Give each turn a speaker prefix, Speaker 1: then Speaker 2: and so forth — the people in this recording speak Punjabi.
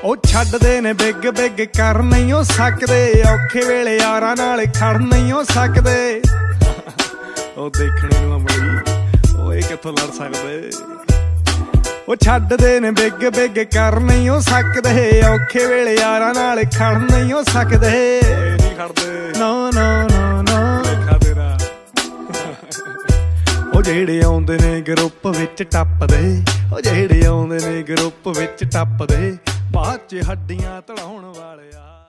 Speaker 1: ਉਹ ਛੱਡਦੇ ਨੇ ਬਿੱਗ ਬਿੱਗ ਕਰ ਨਹੀਂ ਹੋ ਸਕਦੇ, ਔਖੇ ਵੇਲੇ ਯਾਰਾਂ ਨਾਲ ਖੜ ਨਹੀਂ ਹੋ ਸਕਦੇ। ਉਹ ਦੇਖਣੇ ਨੂੰ ਅਮਲੀ ਓਏ ਕਿੱਥੋਂ ਲੜ ਸਕਦੇ। ਉਹ ਛੱਡਦੇ ਨੇ ਬਿੱਗ ਬਿੱਗ ਕਰ ਨਹੀਂ ਹੋ ਸਕਦੇ, ਔਖੇ ਵੇਲੇ ਯਾਰਾਂ ਨਾਲ ਖੜ ਨਹੀਂ ਹੋ ਸਕਦੇ। ਨਹੀਂ ਖੜਦੇ ਨਾ ਨਾ ਨਾ ਨਾ ਦੇਖਾ ਤੇਰਾ। ਉਹ ਜਿਹੜੇ ਆਉਂਦੇ ਨੇ ਗਰੁੱਪ ਵਿੱਚ ਟੱਪਦੇ, ਉਹ ਜਿਹੜੇ ਆਉਂਦੇ ਨੇ ਗਰੁੱਪ ਵਿੱਚ ਟੱਪਦੇ, ਬਾਅਦ ਚ ਹੱਡੀਆਂ ਤੜਾਉਣ ਵਾਲਿਆ।